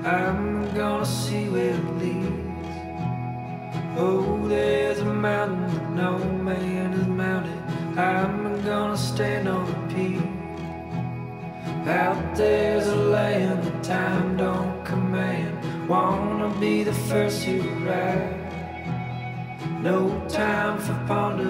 I'm gonna see where it leads. Oh, there's a mountain that no man has mounted. I'm gonna stand on a peak. Out there's a land that time don't command. Wanna be the first to arrive. No time for pondering.